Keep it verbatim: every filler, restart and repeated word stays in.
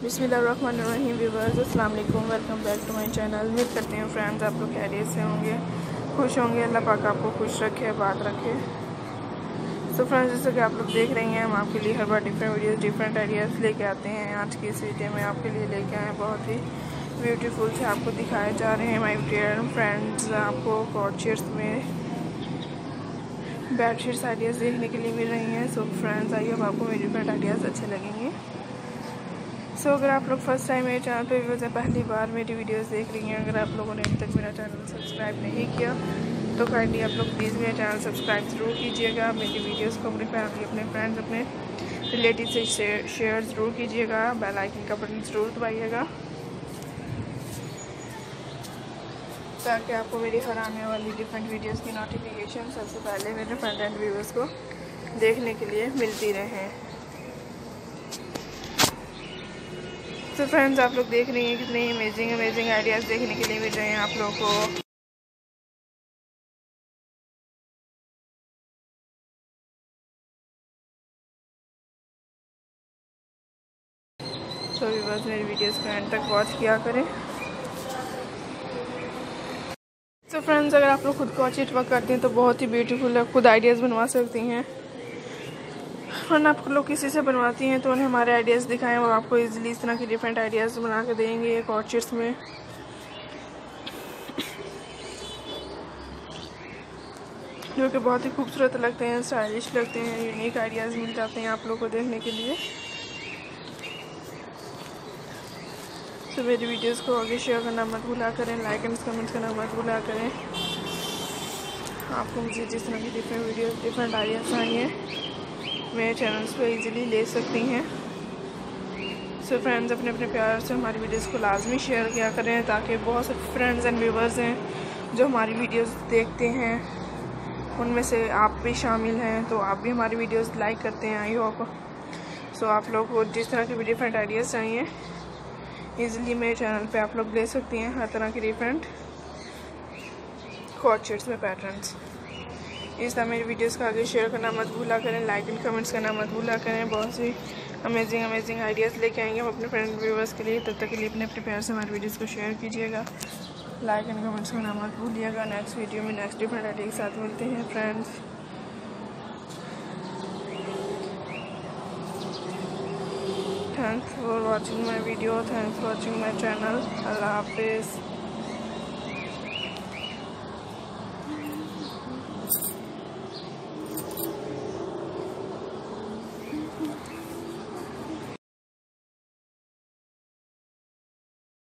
बिस्मिल्लाहिर्रहमानिर्रहीम व्यूअर्स, अस्सलाम वालेकुम। Welcome back to my channel. उम्मीद करते हैं फ्रेंड्स आप लोग खैरियत से होंगे, खुश होंगे। अल्लाह पाक आपको खुश रखे, आबाद रखे। सो फ्रेंड्स, जैसे कि आप लोग देख रही हैं, हम आपके लिए हर बार डिफरेंट वीडियोस डिफरेंट आइडियाज़ लेके आते हैं। आज की इस वीडियो में आपके लिए लेके आए बहुत ही ब्यूटीफुल से आपको दिखाए जा रहे हैं माय डियर फ्रेंड्स। आपको कॉट चेयर्स में बेडशीट्स आइडियाज़ देखने के लिए मिल रही हैं। सो फ्रेंड्स, आई होप आपको मेरे डिफरेंट आइडियाज़ अच्छे लगेंगे। सो so, अगर आप लोग फर्स्ट टाइम मेरे चैनल पे व्यूअर्स हैं, पहली बार मेरी वीडियोस देख रही हैं, अगर आप लोगों ने अभी तक मेरा चैनल सब्सक्राइब नहीं किया तो काइंडली आप लोग प्लीज़ मेरा चैनल सब्सक्राइब ज़रूर कीजिएगा। मेरी वीडियोस को अपनी फैमिली, अपने फ्रेंड्स, अपने रिलेटिव से शेयर शेयर ज़रूर कीजिएगा। बेल आइकन का बटन ज़रूर दबाइएगा ताकि आपको मेरी हर आने वाली डिफरेंट वीडियोज़ की नोटिफिकेशन सबसे पहले मेरे फ्रेंड एंड व्यूअर्स को देखने के लिए मिलती रहे। तो फ्रेंड्स, आप लोग देख रही हैं कितने अमेजिंग अमेजिंग आइडियाज़ देखने के लिए मिल रहे हैं आप लोगों को। तो व्यूअर्स, मेरी वीडियोस को एंड तक वॉच किया करें। तो फ्रेंड्स, अगर आप लोग खुद को अच्छी वर्क करती हैं तो बहुत ही ब्यूटीफुल है, खुद आइडियाज़ बनवा सकती हैं। और आप लोग किसी से बनवाती हैं तो उन्हें हमारे आइडियाज़ दिखाएं, वो आपको इजीली इस तरह की डिफरेंट आइडियाज़ बना के देंगे एक ऑर्चिड्स में। जो कि बहुत ही खूबसूरत लगते हैं, स्टाइलिश लगते हैं, यूनिक आइडियाज़ मिल जाते हैं आप लोग को देखने के लिए। तो मेरी वीडियोस को आगे शेयर करना मत भूला करें, लाइक एंड कमेंट्स करना मत भूला करें। आपको मुझे जिस तरह की डिफरेंट वीडियोस डिफरेंट आइडियाज़ चाहिए मेरे चैनल्स पे इजीली ले सकती हैं। सो फ्रेंड्स, अपने अपने प्यार से हमारी वीडियोस को लाजमी शेयर किया करें ताकि बहुत से फ्रेंड्स एंड व्यूवर्स हैं जो हमारी वीडियोस देखते हैं, उनमें से आप भी शामिल हैं। तो आप भी हमारी वीडियोस लाइक करते हैं, आई होप। सो आप लोग को जिस तरह के भी डिफरेंट आइडियाज़ चाहिए ईज़िली मेरे चैनल पे आप लोग ले सकती हैं, हर तरह के डिफरेंट कॉर्डशेट्स में पैटर्न्स। इस तरह मेरी वीडियोस को आगे शेयर करना मत भूला करें, लाइक एंड कमेंट्स करना मत भूला करें। बहुत सी अमेजिंग अमेजिंग आइडियाज़ लेके आएंगे हम अपने फ्रेंड व्यूवर्स के लिए। तब तक के लिए अपने अपने प्यार से हमारी वीडियोस को शेयर कीजिएगा, लाइक एंड कमेंट्स करना मत भूलिएगा। नेक्स्ट वीडियो में नेक्स्ट डिफरेंट आइडिया के साथ मिलते हैं friends. Thanks for watching my video, thanks for watching my channel. Allah हाफिज़।